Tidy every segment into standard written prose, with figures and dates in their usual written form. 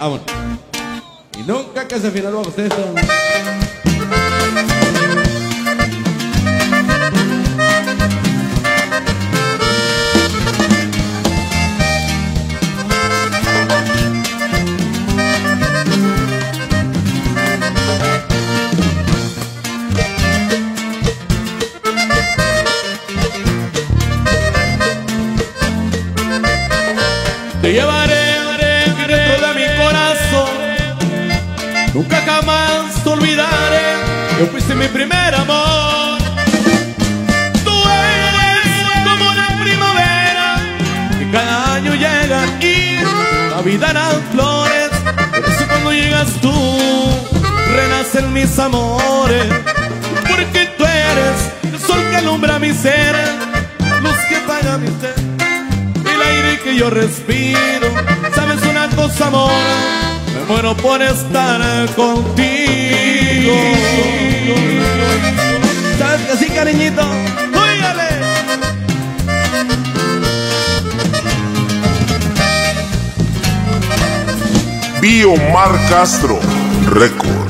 Vámonos. Y nunca que se finaló a ustedes. Te llevaré dentro de mi corazón, nunca jamás te olvidaré, que fuiste mi primer amor. Tú eres como la primavera, que cada año llega y la vida dan flores. Por eso cuando llegas tú, renacen mis amores, porque tú eres el sol que alumbra mi ser, luz que apaga mi ser, el aire que yo respiro. ¿Sabes una cosa, amor? Me muero por estar contigo. ¿Sabes que sí, cariñito? ¡Óigale! Biomar Castro Record.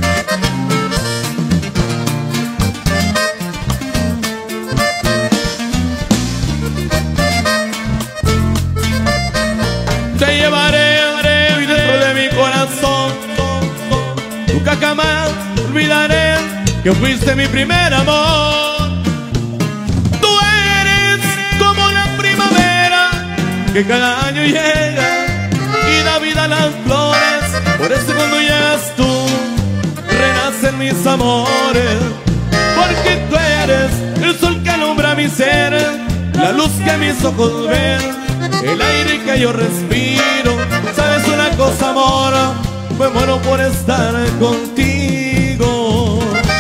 Te llevaré dentro de mi corazón, nunca jamás olvidaré que fuiste mi primer amor. Tú eres como la primavera, que cada año llega y da vida a las flores. Por eso cuando llegas tú, renacen mis amores, porque tú eres el sol que alumbra mi ser, la luz que mis ojos ven, el aire que yo respiro. ¿Sabes una cosa, amor? Me muero por estar contigo.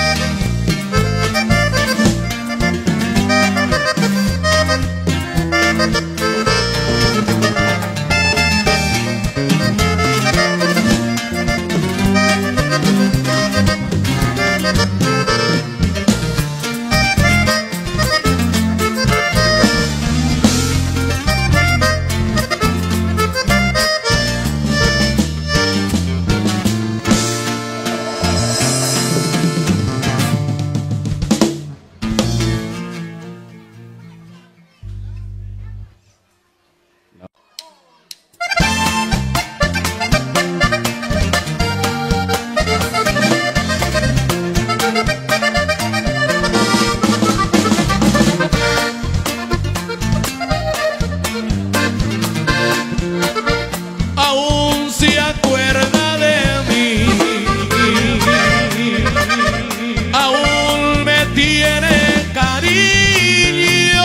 Aún se acuerda de mí, aún me tiene cariño.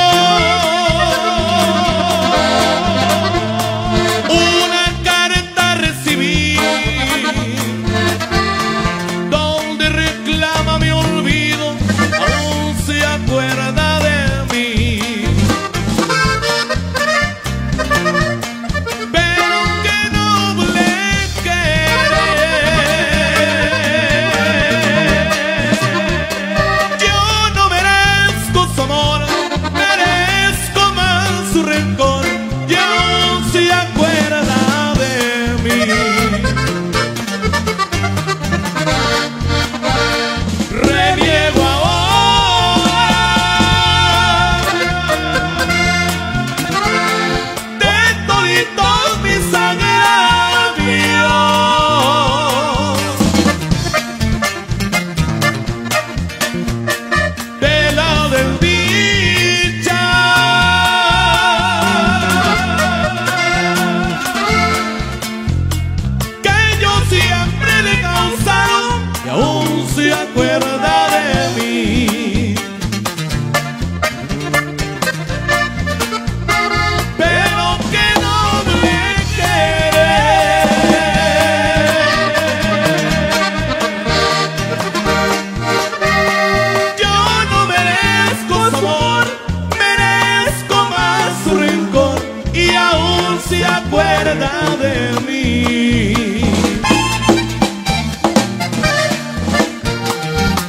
Una carta recibí donde reclama mi olvido, aún se acuerda de mí. Se acuerda de mí, pero que no me quiere. Yo no merezco su amor, merezco más su rincón, y aún se acuerda de mí.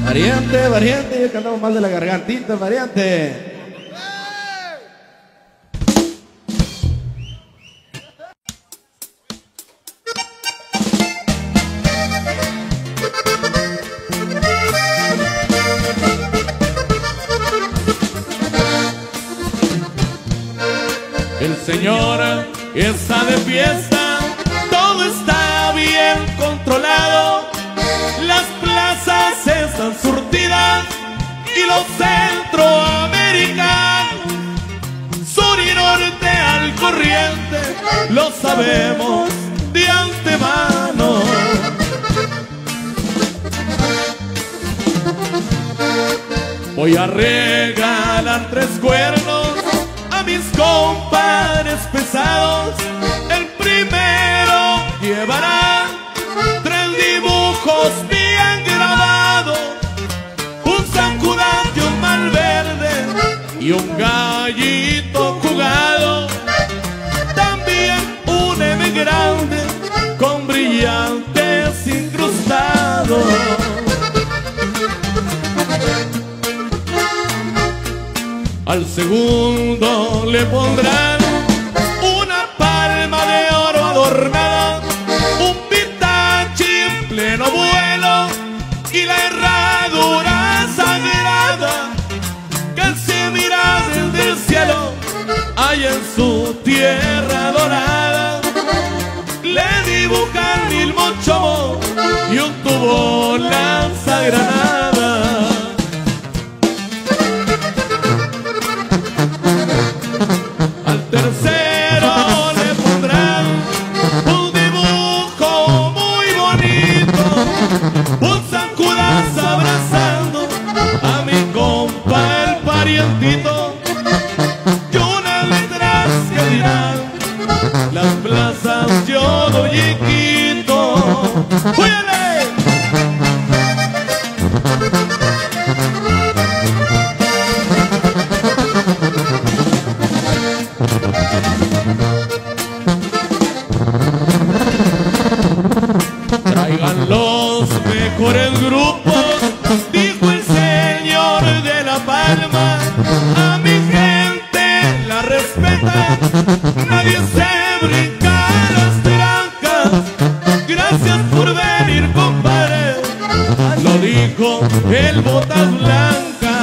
Variante, variante, yo que andamos mal de la gargantita, variante. El Señor está de fiesta, todo está bien controlado, las plazas están surtidas y los centroamericanos, sur y norte al corriente, lo sabemos de antemano. Voy a regalar 3 cuernos a mis compadres pesados. El primero llevará 3 dibujos bien grabados, un zancudante, un malverde y un gallito jugado. También un M grande con brillantes incrustados. Al segundo le pondrán una palma de oro adornada, un pitachi en pleno vuelo y la herradura sagrada que se mira desde el cielo allá en su tierra dorada. Le dibujan 1000 mochomos y un tubo lanzagranada. Tercero le pondrán un dibujo muy bonito, un zancudazo abrazando a mi compa el parientito, y unas letras que dirán: las plazas yo doy y quito. ¡Óyale! Traigan los mejores grupos, dijo el señor de La Palma. A mi gente la respeta, nadie se brinca las trancas. Gracias por venir, compadre, lo dijo el Botas Blancas.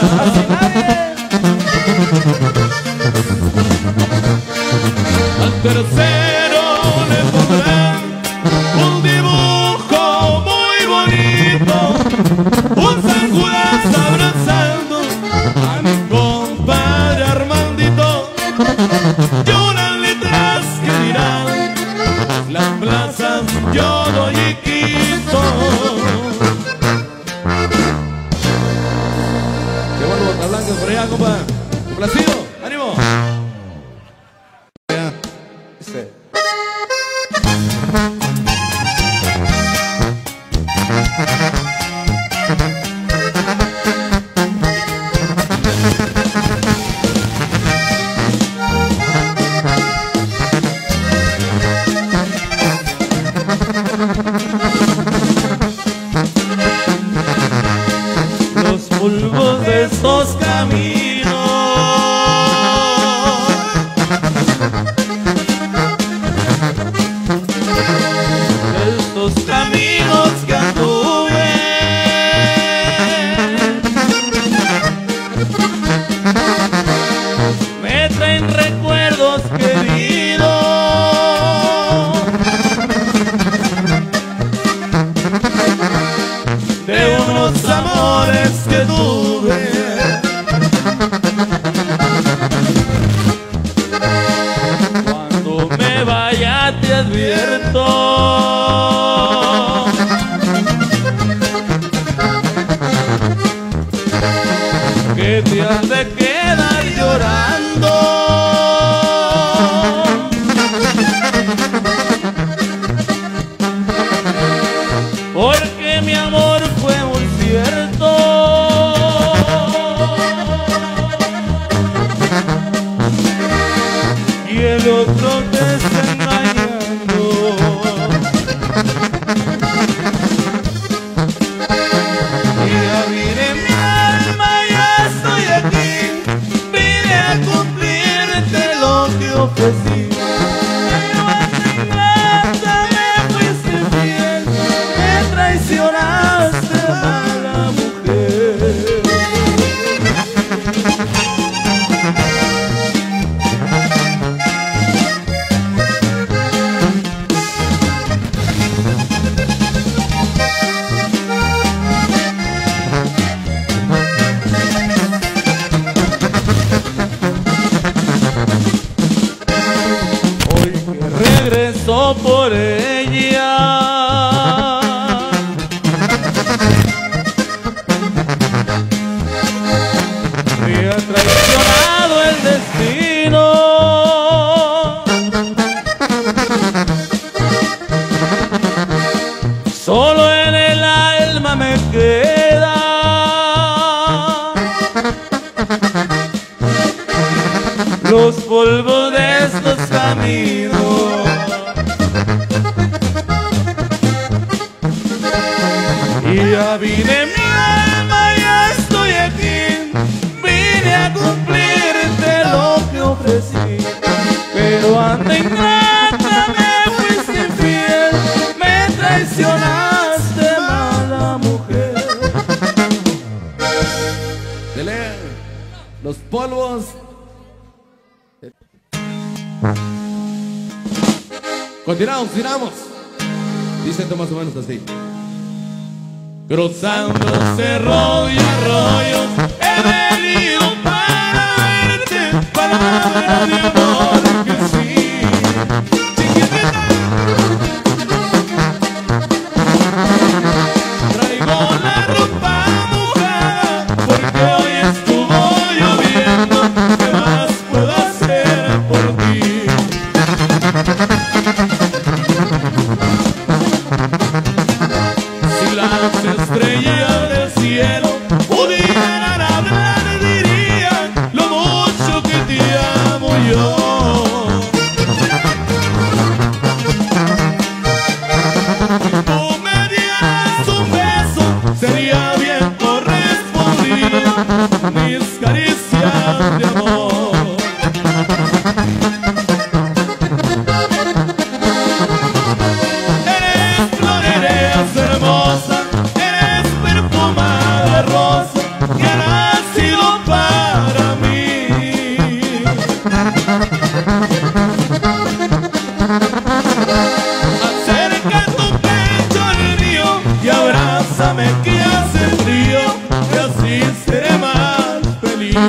Al tercero le pondrán un dibujo muy bonito, un zancudazo abrazando a mi compadre Armandito, y unas letras que dirán: las plazas yo doy y quito. Qué bueno, Botas Blancas por allá, compa. Complacido, ánimo. Ya, dice. Los bulbos de estos caminos, estos caminos que anduve, me traen recuerdos queridos de unos amores que tuve. Cuando me vaya te advierto que te has de quedar llorando, porque mi amor fue muy cierto. Y el otro te está engañando. Y ya vine los polvos de estos caminos. Y ya vine mi alma, ya estoy aquí, vine a cumplirte lo que ofrecí, pero anda ingrata, me fuiste infiel, me traicionaste, mala mujer. Dele los polvos. Continuamos. Dice esto más o menos así. Cruzando cerros y arroyos, he venido para verte, palabra de amor que sí. Chiquitita, traigo la ropa mojada, porque hoy estuvo lloviendo. ¿Qué más puedo hacer por ti? Si las estrellas del cielo pudieran hablar, dirían lo mucho que te amo yo. Tú me dieras un beso, sería bien correspondido, mis caricias de amor. Eres flor, eres hermosa, eres perfumada rosa, que ha nacido para mí. Acerca tu pecho al mío y abrázame que hace frío, y así seré más feliz.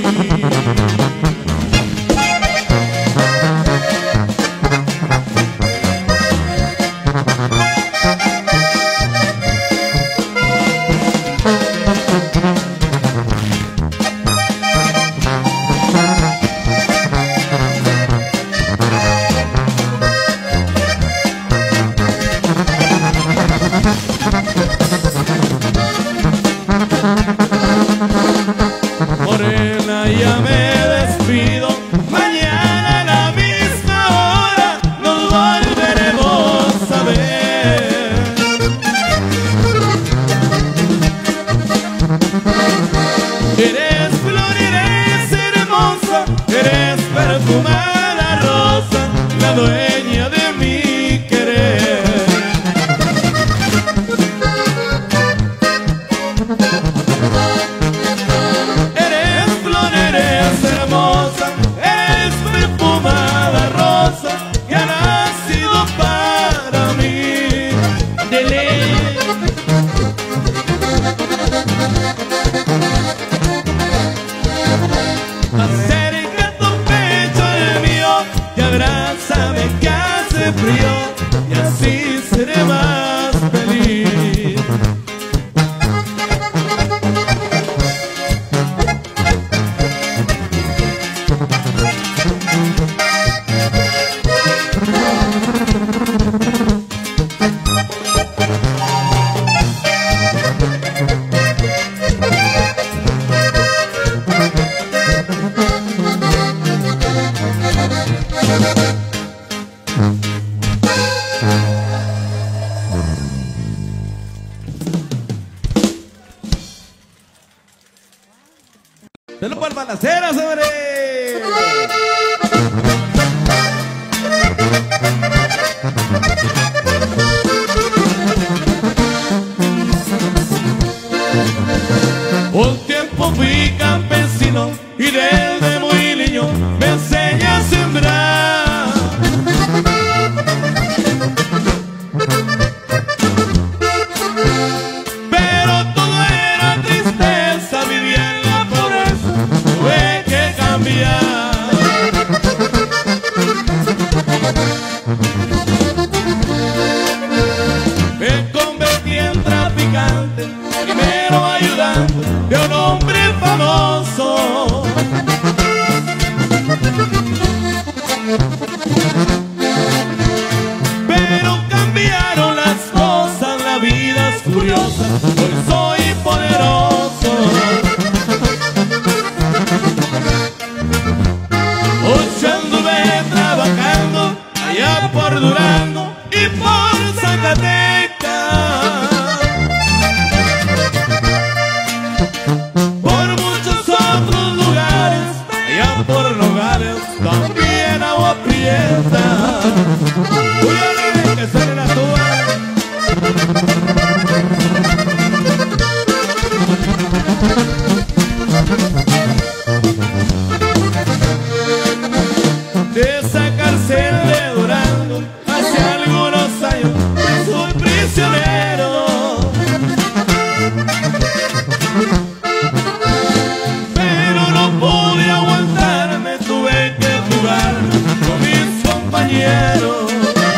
Morena, ya me despido, mañana a la misma hora nos volveremos a ver. Eres flor, eres hermosa, eres perfumada rosa, la dueña de mi querer. Eres flor, eres hermosa, eres perfumada rosa, que ha nacido para mí. Dele. Acerca tu pecho al mío y abrázame que hace frío, y así seré más feliz. ¡Se lo para balaceras, hombre! Un tiempo fui campesino y desde muy niño me enseñé a sembrar. Pero todo era tristeza, vivía en la pobreza, tuve que cambiar. Me convertí en traficante, primero ayudante de un hombre famoso. Pero cambiaron las cosas, la vida es curiosa, hoy soy poderoso. Hoy De esa cárcel de Durango, hace algunos años soy prisionero. Pero no pude aguantarme, tuve que jugar con mis compañeros.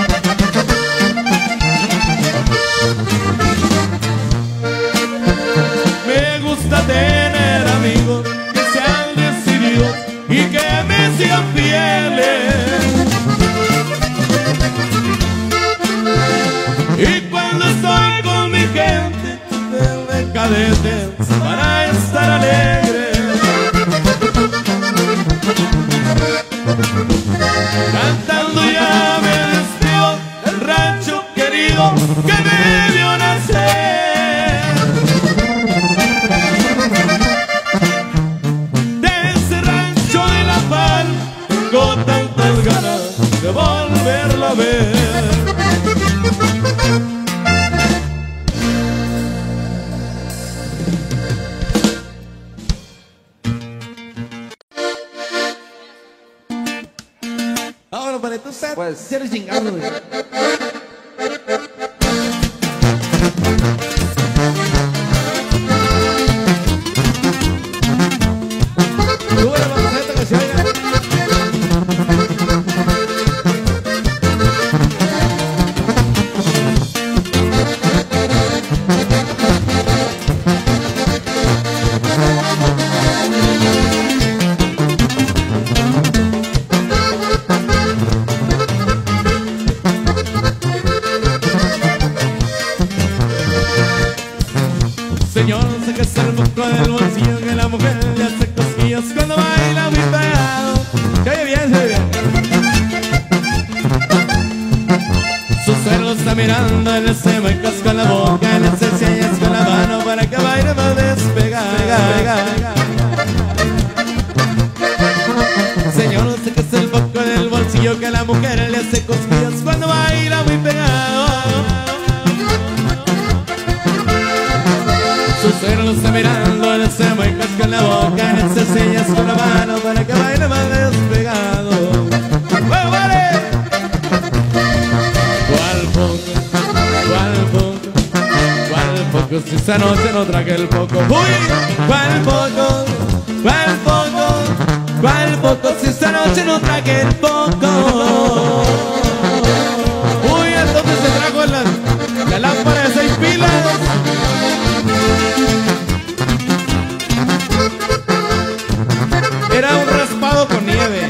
Me gusta tener amigos que sean decididos y que me sean fieles. Y cuando estoy con mi gente de cadetes para estar alegre, cantando ya me despido del rancho querido que me vio nacer. De ese rancho de La Palma tengo tantas ganas de volverlo a ver. Ahora, para tú sabes, Pues. si eres chingado, güey. Súbele, papaceta, que se oiga. Señor, sáquese el moco del bolsillo que la mujer le hace cosquillas cuando baila muy pegado. Se oye bien, se oye bien. Su suegro está mirando, él se muecas con la boca, le hace señas con la mano para que baile más despegado. Señor, sáquese el moco del bolsillo que la mujer le hace cosquillas cuando baila muy pegado. Su suegro está mirando, él se muecas con la boca, le hace señas con la mano para que baile más despegado. ¡Bueno, vale! ¿Cuál poco? Si esta noche no traje el poco. ¡Uy! ¿Cuál poco? Si esta noche no traje el poco. Uy, entonces se trajo la lámpara de 6 pilas. Era un raspado con nieve.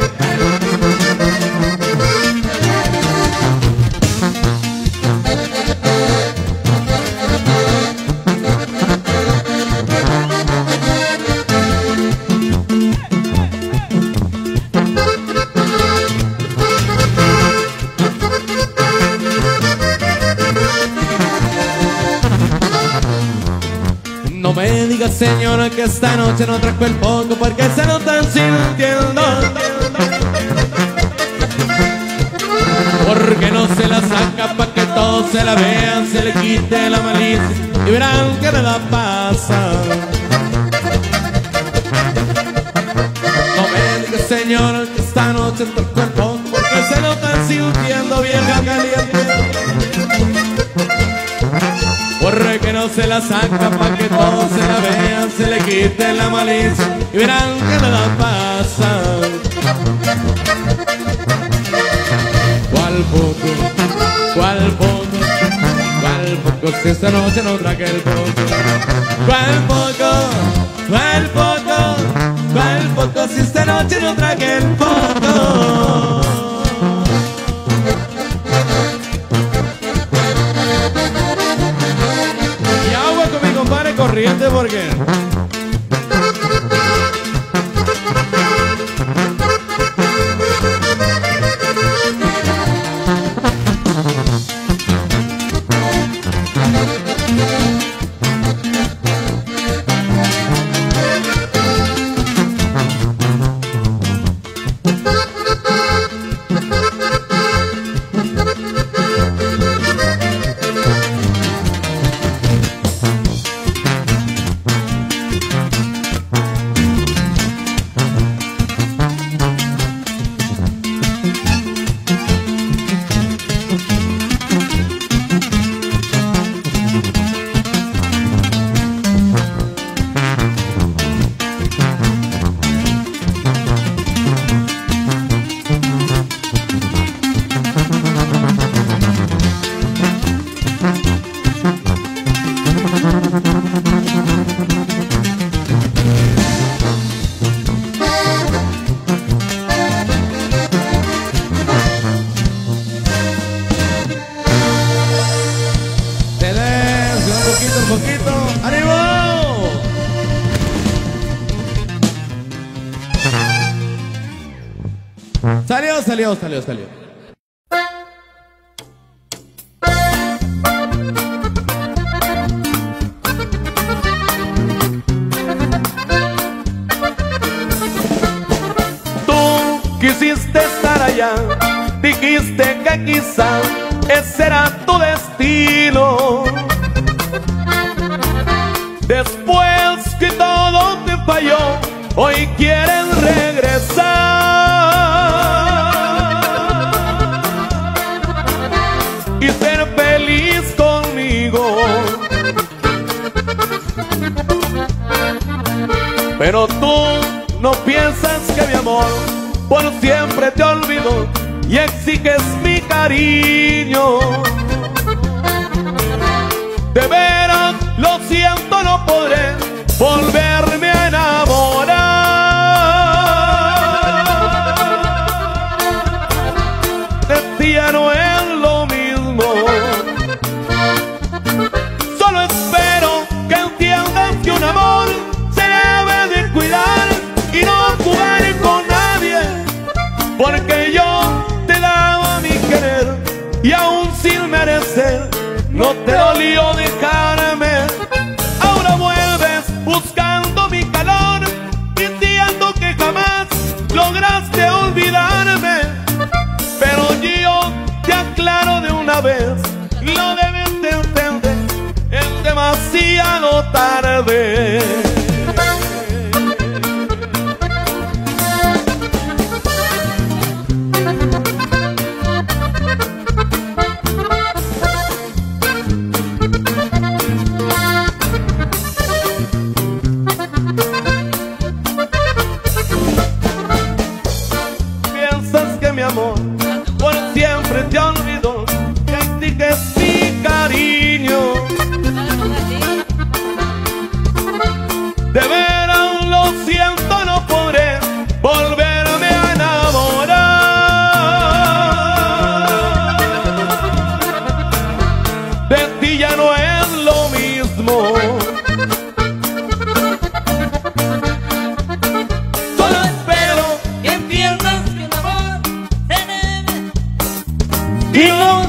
No me digas, señora, que esta noche no trajo el poco, porque se lo están sintiendo. Porque no se la saca pa' que todos se la vean, se le quite la malicia y verán que nada pasa. No me digas, señora, que esta noche trajo el poco, porque se lo están sintiendo, vieja caliente. Porque no se la saca pa' que todos se la vean, se le quite la malicia y verán que nada pasa. ¿Cuál poco? Si esta noche no traje el poco. ¿Cuál poco? Si esta noche no traje el poco. Y agua con mi compadre corriente porque salió, salió, salió. Tú quisiste estar allá, dijiste que quizá ese era tu destino. Después que todo te falló, hoy quieres regresar y ser feliz conmigo. Pero tú no piensas que mi amor por siempre te olvidó y exiges mi cariño. De veras, lo siento, no podré volverme a enamorar. De ti ya no es lo mismo. Solo espero que entiendas que un amor se debe de cuidar y no jugar con nadie, porque yo te daba mi querer y aún sin merecer no te dolió dejarme. Ahora vuelves buscando mi calor, diciendo que jamás lograste olvidarme. Pero yo te aclaro de una vez, lo debes de entender, es demasiado tarde. Mi amor por siempre te olvidó, que exiges mi cariño. De veras lo siento, no podré volverme a enamorar. De ti ya no es lo mismo. Solo espero que entiendas que el amor y no,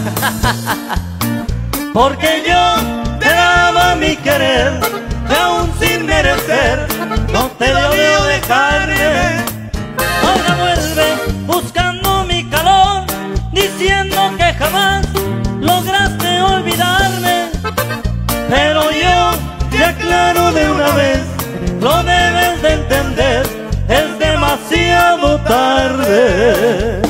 porque yo te daba mi querer y aún sin merecer no te dolió dejarme. Ahora vuelve buscando mi calor, diciendo que jamás lograste olvidarme. Pero yo te aclaro de una vez, lo debes de entender, es demasiado tarde.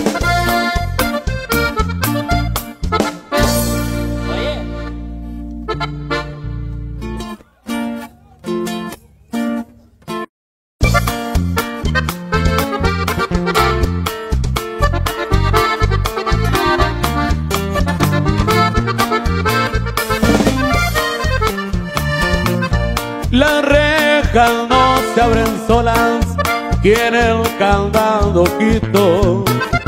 Las rejas no se abren solas, quien el candado quitó.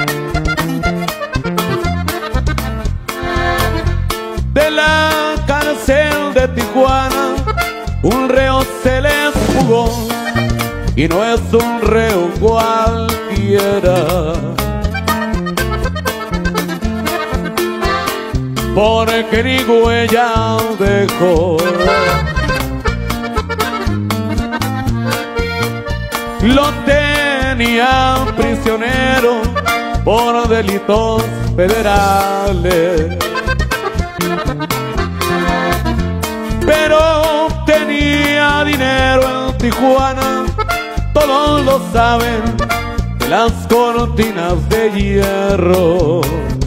De la cárcel de Tijuana un reo se les fugó, y no es un reo cualquiera, porque ni huella dejó. Lo tenía prisionero por delitos federales, pero tenía dinero en Tijuana, todos lo saben, de las cortinas de hierro.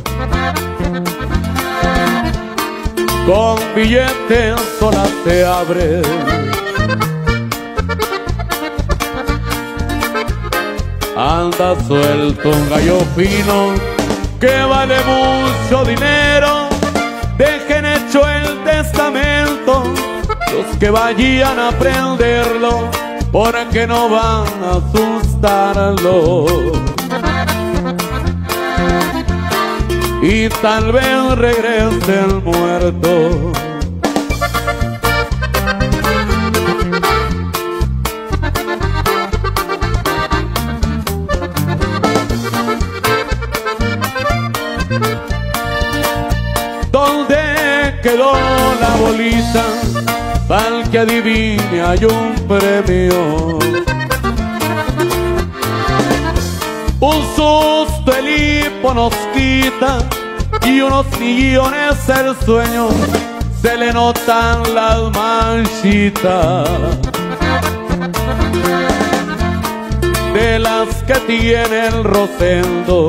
Con billetes solas se abren. Anda suelto un gallo fino que vale mucho dinero. Dejen hecho el testamento los que vayan a prenderlo, porque no van a asustarlo. Y tal vez regrese el muerto. bonita, pa'l que adivine hay un premio. Un susto el hipo nos quita y unos sillones el sueño, se le notan las manchitas de las que tiene el Rosendo.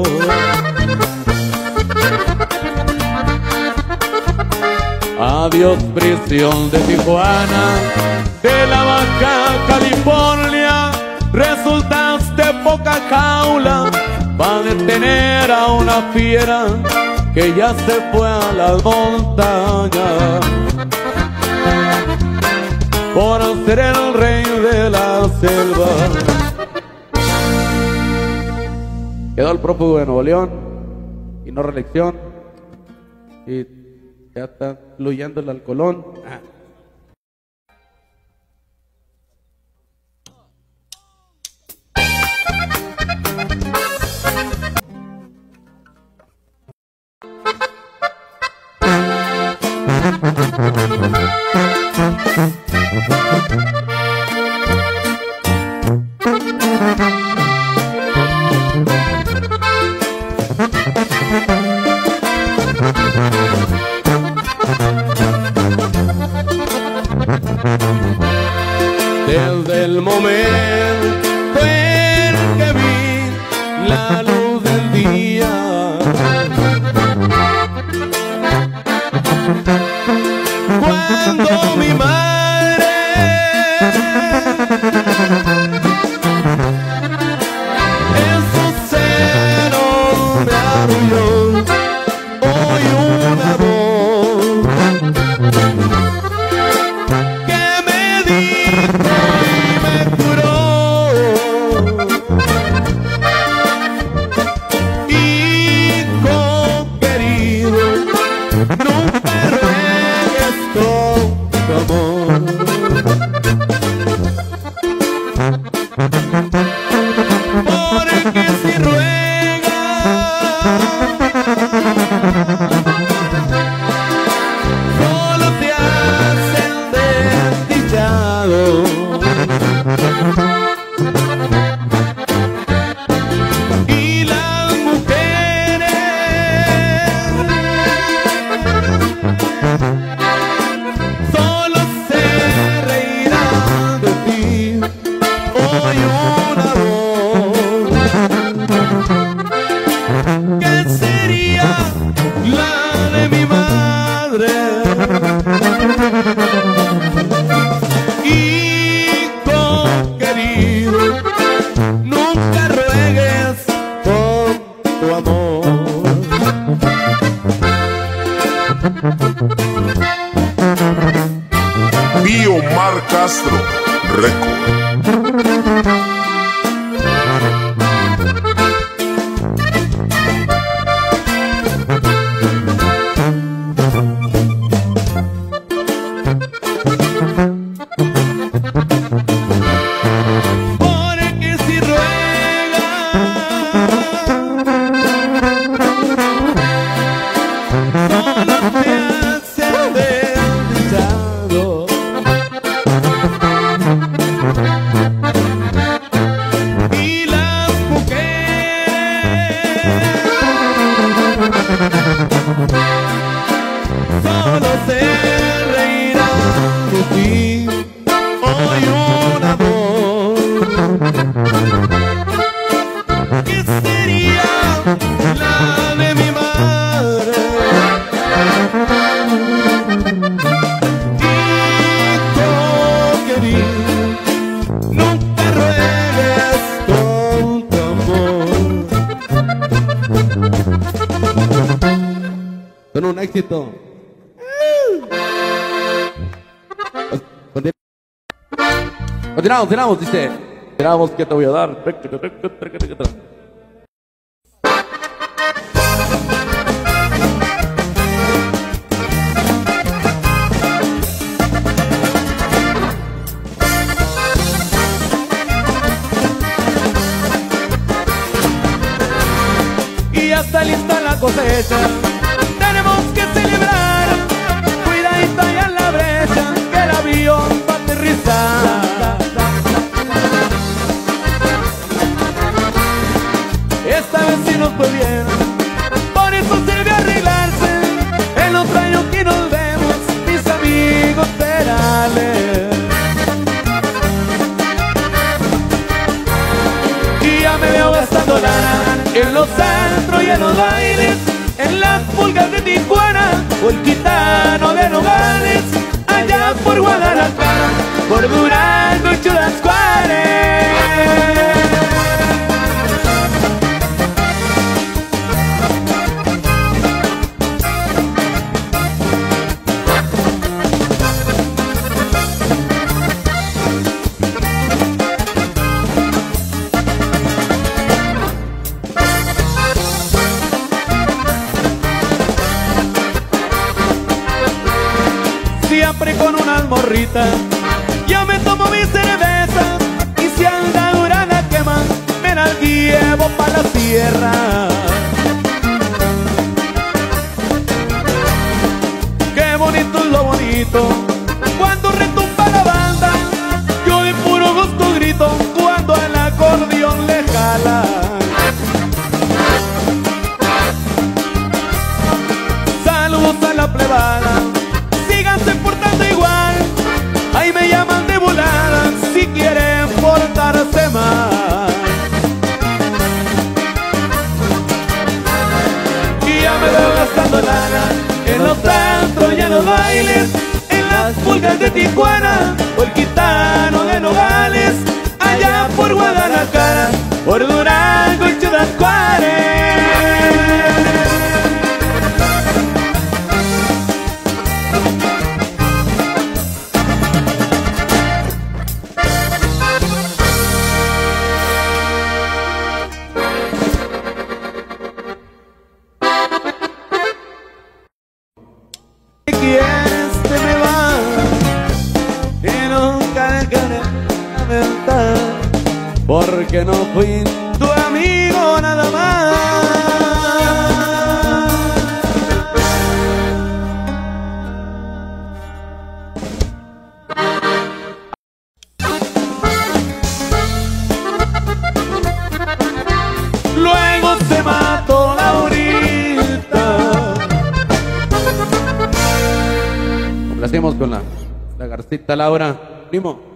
Adiós prisión de Tijuana, de la Baja California, resultaste poca jaula para detener a una fiera que ya se fue a las montañas por ser el rey de la selva. Quedó el prófugo de Nuevo León y no reelección, y ya está fluyendo el alcoholón. Desde el momento en que vi la luz del día, cuando mi madre en su seno me arrulló, oí una voz que me dijo y me curó: hijo querido, nunca ruegues con tu amor, porque si ruegas solo te hacen desdichado. Y las mujeres solo se reirán de ti. Oí una voz que sería la de mi madre: hijo querido, nunca ruegues por tu amor. Biomar Castro Record. Porque si ruegas solo te hacen desdichado. Y las mujeres solo se reirán de ti. Oí una voz que sería la de mi madre: hijo querido, nunca ruegues con tu amor. Son un éxito. Continuamos, dice. Continuamos, ¿qué te voy a dar? Y ya está lista la cosecha, tenemos que celebrar. Cuidadito allá en la brecha, gastando lana en los centros y en los bailes, en las pulgas de Tijuana o el Gitano de Nogales, allá por Guadalajara, por Durango y Ciudad Juárez. Siempre con unas morritas, yo me tomo mi cerveza, y si andadura la quema, me la llevo pa' la sierra. Qué bonito es lo bonito, cuando retumba la banda, yo de puro gusto grito, cuando el acordeón le jala. Saludos a la plebada, síganse portando igual, ahí me llaman de volada si quieren portarse mal. Y ya me veo gastando lana en los centros y en los bailes, en las pulgas de Tijuana o el Gitano de Nogales, allá por Guadalajara, por Durango y Ciudad Juárez. Quieres te me vas y nunca dejaré lamentar, porque no fui tu amigo nada más. Luego se mató Laurita. Complacemos con la Garcita Laura, primo.